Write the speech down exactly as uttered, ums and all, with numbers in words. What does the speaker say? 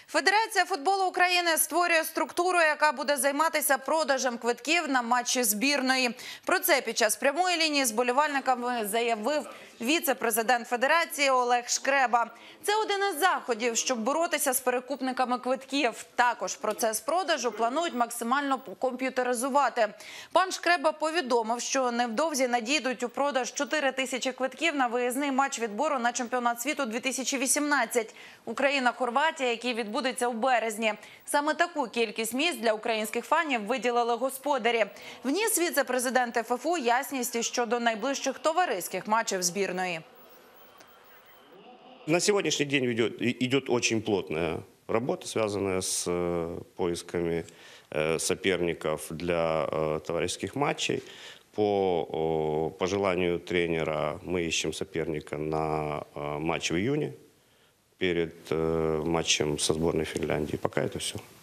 Федерація футболу України створює структуру, яка буде займатися продажем квитків на матчі збірної. Про це під час прямої лінії з болівальниками заявив віце-президент Федерації Олег Шкреба. Це один із заходів, щоб боротися з перекупниками квитків. Також процес продажу планують максимально комп'ютеризувати. Пан Шкреба повідомив, що невдовзі надійдуть у продаж чотири тисячі квитків на виїзний матч відбору на чемпіонат світу дві тисячі вісімнадцять. Україна-Хорватія, який відбудеться у березні. Саме таку кількість місць для українських фанів виділили господарі. Вніс віце-президент еф еф у ясність щодо найближчих товариських матчів збірної. На сегодняшний день идет, идет очень плотная работа, связанная с поисками соперников для товарищеских матчей. По пожеланию тренера мы ищем соперника на матч в июне перед матчем со сборной Финляндии. Пока это все.